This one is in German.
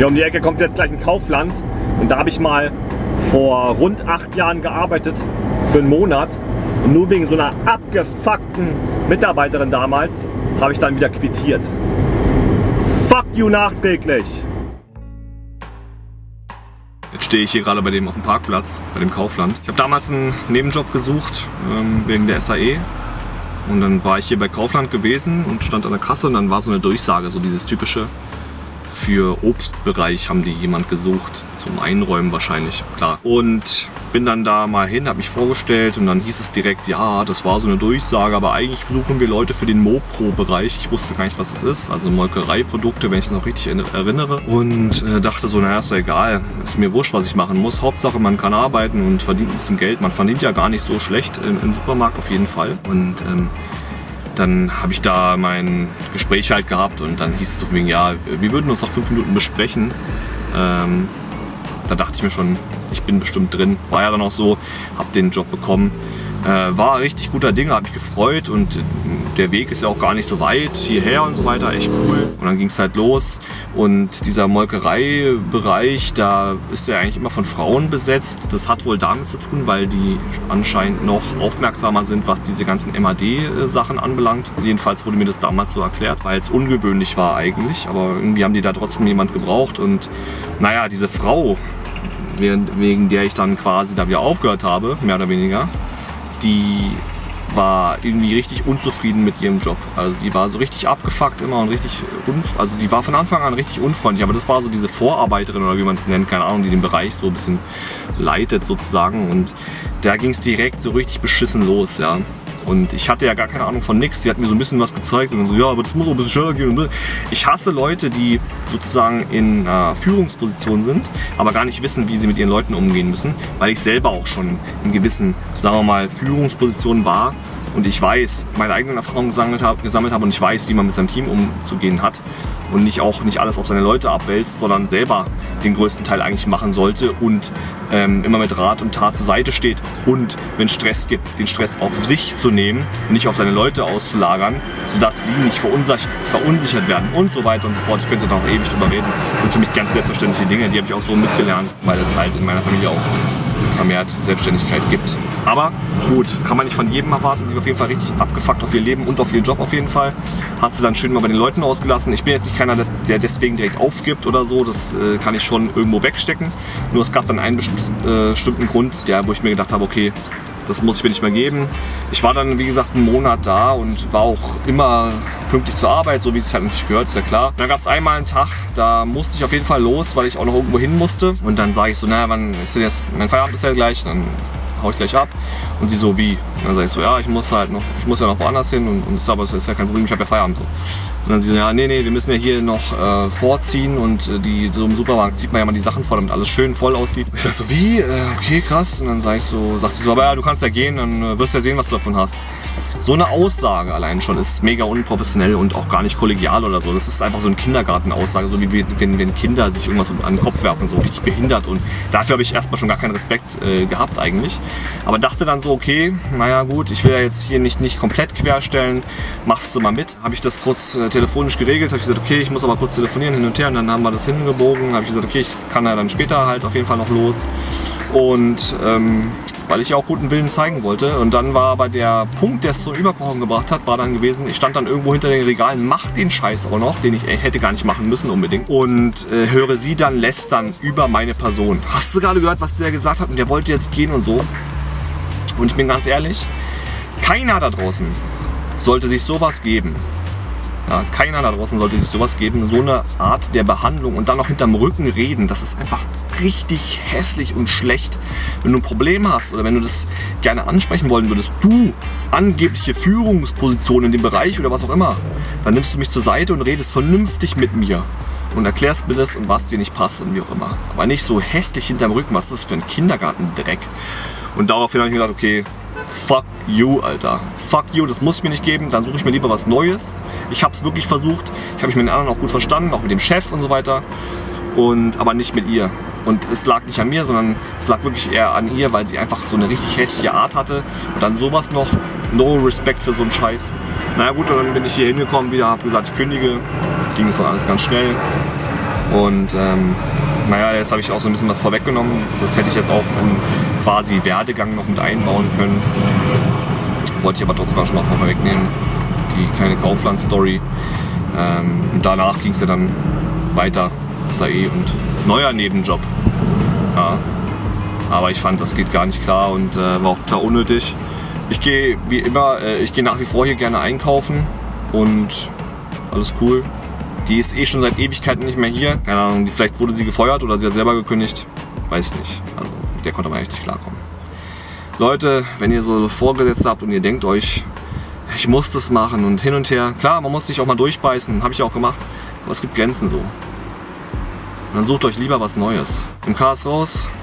Hier um die Ecke kommt jetzt gleich ein Kaufland und da habe ich mal vor rund 8 Jahren gearbeitet, für einen Monat. Und nur wegen so einer abgefuckten Mitarbeiterin damals habe ich dann wieder quittiert. Fuck you nachträglich! Jetzt stehe ich hier gerade bei dem auf dem Parkplatz, bei dem Kaufland. Ich habe damals einen Nebenjob gesucht, wegen der SAE. Und dann war ich hier bei Kaufland gewesen und stand an der Kasse und dann war so eine Durchsage, so dieses typische, für Obstbereich haben die jemand gesucht, zum Einräumen wahrscheinlich, klar. Und bin dann da mal hin, habe mich vorgestellt und dann hieß es direkt, ja, das war so eine Durchsage, aber eigentlich suchen wir Leute für den Mopro-Bereich. Ich wusste gar nicht, was es ist, also Molkereiprodukte, wenn ich es noch richtig erinnere. Und dachte so, naja, ist ja egal, ist mir wurscht, was ich machen muss. Hauptsache, man kann arbeiten und verdient ein bisschen Geld. Man verdient ja gar nicht so schlecht im Supermarkt auf jeden Fall. Und dann habe ich da mein Gespräch halt gehabt und dann hieß es so wegen, ja, wir würden uns noch 5 Minuten besprechen. Da dachte ich mir schon, ich bin bestimmt drin. War ja dann auch so, habe den Job bekommen. War richtig guter Ding, habe mich gefreut und der Weg ist ja auch gar nicht so weit hierher und so weiter, echt cool. Und dann ging es halt los und dieser Molkereibereich, da ist ja eigentlich immer von Frauen besetzt. Das hat wohl damit zu tun, weil die anscheinend noch aufmerksamer sind, was diese ganzen MAD-Sachen anbelangt. Jedenfalls wurde mir das damals so erklärt, weil es ungewöhnlich war eigentlich, aber irgendwie haben die da trotzdem jemand gebraucht und naja, diese Frau, wegen der ich dann quasi da wieder aufgehört habe, mehr oder weniger, die war irgendwie richtig unzufrieden mit ihrem Job. Also die war so richtig abgefuckt immer und richtig, also die war von Anfang an richtig unfreundlich. Aber das war so diese Vorarbeiterin oder wie man das nennt, keine Ahnung, die den Bereich so ein bisschen leitet sozusagen. Und da ging es direkt so richtig beschissen los, ja. Und ich hatte ja gar keine Ahnung von nichts. Die hat mir so ein bisschen was gezeigt und dann so, ja, aber das muss auch ein bisschen schneller gehen. Ich hasse Leute, die sozusagen in Führungspositionen sind, aber gar nicht wissen, wie sie mit ihren Leuten umgehen müssen, weil ich selber auch schon in gewissen, sagen wir mal, Führungspositionen war und ich weiß, meine eigenen Erfahrungen gesammelt habe und ich weiß, wie man mit seinem Team umzugehen hat und nicht alles auf seine Leute abwälzt, sondern selber den größten Teil eigentlich machen sollte und immer mit Rat und Tat zur Seite steht und wenn es Stress gibt, den Stress auf sich zu nehmen und nicht auf seine Leute auszulagern, sodass sie nicht verunsichert werden und so weiter und so fort. Ich könnte da noch ewig drüber reden. Das sind für mich ganz selbstverständliche Dinge, die habe ich auch so mitgelernt, weil es halt in meiner Familie auch vermehrt Selbstständigkeit gibt. Aber gut, kann man nicht von jedem erwarten. Sie war auf jeden Fall richtig abgefuckt auf ihr Leben und auf ihren Job auf jeden Fall. Hat sie dann schön mal bei den Leuten ausgelassen. Ich bin jetzt nicht keiner, der deswegen direkt aufgibt oder so. Das kann ich schon irgendwo wegstecken. Nur es gab dann einen bestimmten Grund, wo ich mir gedacht habe, okay, das muss ich mir nicht mehr geben. Ich war dann, wie gesagt, einen Monat da und war auch immer pünktlich zur Arbeit, so wie es halt natürlich gehört, ist ja klar. Und dann gab es einmal einen Tag, da musste ich auf jeden Fall los, weil ich auch noch irgendwo hin musste. Und dann sage ich so, naja, wann ist denn jetzt, mein Feierabend ist ja gleich, dann hau ich gleich ab. Und sie so, wie? Und dann sage ich so, ja, ich muss ja noch woanders hin aber es ist ja kein Problem, ich habe ja Feierabend so. Und dann sie so, ja, nee, wir müssen ja hier noch vorziehen und so im Supermarkt zieht man ja mal die Sachen vor, damit alles schön voll aussieht. Und ich sag so, wie? Okay, krass. Und dann sagt sie so, aber ja, du kannst ja gehen, dann wirst du ja sehen, was du davon hast. So eine Aussage allein schon ist mega unprofessionell und auch gar nicht kollegial oder so. Das ist einfach so eine Kindergartenaussage, so wie wenn Kinder sich irgendwas an den Kopf werfen, so richtig behindert. Und dafür habe ich erstmal schon gar keinen Respekt gehabt eigentlich. Aber dachte dann so, okay, naja gut, ich will ja jetzt hier nicht komplett querstellen, machst du mal mit. Habe ich das kurz telefonisch geregelt, habe ich gesagt, okay, ich muss aber kurz telefonieren hin und her und dann haben wir das hingebogen. Habe ich gesagt, okay, ich kann ja dann später halt auf jeden Fall noch los. Und weil ich ja auch guten Willen zeigen wollte. Und dann war aber der Punkt, der es zum Überkochen gebracht hat, war dann gewesen, ich stand dann irgendwo hinter den Regalen, mach den Scheiß auch noch, den ich hätte gar nicht machen müssen unbedingt. Und höre sie dann lästern über meine Person. Hast du gerade gehört, was der gesagt hat? Und der wollte jetzt gehen und so. Und ich bin ganz ehrlich, keiner da draußen sollte sich sowas geben. Ja, keiner da draußen sollte sich sowas geben, so eine Art der Behandlung und dann noch hinterm Rücken reden, das ist einfach richtig hässlich und schlecht. Wenn du ein Problem hast oder wenn du das gerne ansprechen wollen würdest, du angebliche Führungsposition in dem Bereich oder was auch immer, dann nimmst du mich zur Seite und redest vernünftig mit mir und erklärst mir das und was dir nicht passt und wie auch immer. Aber nicht so hässlich hinterm Rücken, was ist das für ein Kindergartendreck? Und daraufhin habe ich mir gedacht, okay, fuck you, Alter. Fuck you, das muss ich mir nicht geben, dann suche ich mir lieber was Neues. Ich habe es wirklich versucht, ich habe mich mit den anderen auch gut verstanden, auch mit dem Chef und so weiter. Aber nicht mit ihr. Und es lag nicht an mir, sondern es lag wirklich eher an ihr, weil sie einfach so eine richtig hässliche Art hatte. Und dann sowas noch, no Respekt für so einen Scheiß. Naja gut, und dann bin ich hier hingekommen wieder, habe gesagt, ich kündige. Ging das dann alles ganz schnell. Und naja, jetzt habe ich auch so ein bisschen was vorweggenommen. Das hätte ich jetzt auch im quasi Werdegang noch mit einbauen können. Wollte ich aber trotzdem auch schon mal vorwegnehmen. Die kleine Kaufland-Story. Und danach ging es ja dann weiter. SAE und neuer Nebenjob. Ja. Aber ich fand, das geht gar nicht klar und war auch total unnötig. Ich gehe wie immer, ich gehe nach wie vor hier gerne einkaufen und alles cool. Die ist eh schon seit Ewigkeiten nicht mehr hier. Keine Ahnung, vielleicht wurde sie gefeuert oder sie hat selber gekündigt. Weiß nicht. Also mit der konnte man echt nicht klarkommen. Leute, wenn ihr so Vorgesetzte habt und ihr denkt euch, ich muss das machen und hin und her. Klar, man muss sich auch mal durchbeißen, habe ich auch gemacht. Aber es gibt Grenzen so. Und dann sucht euch lieber was Neues. MK ist raus.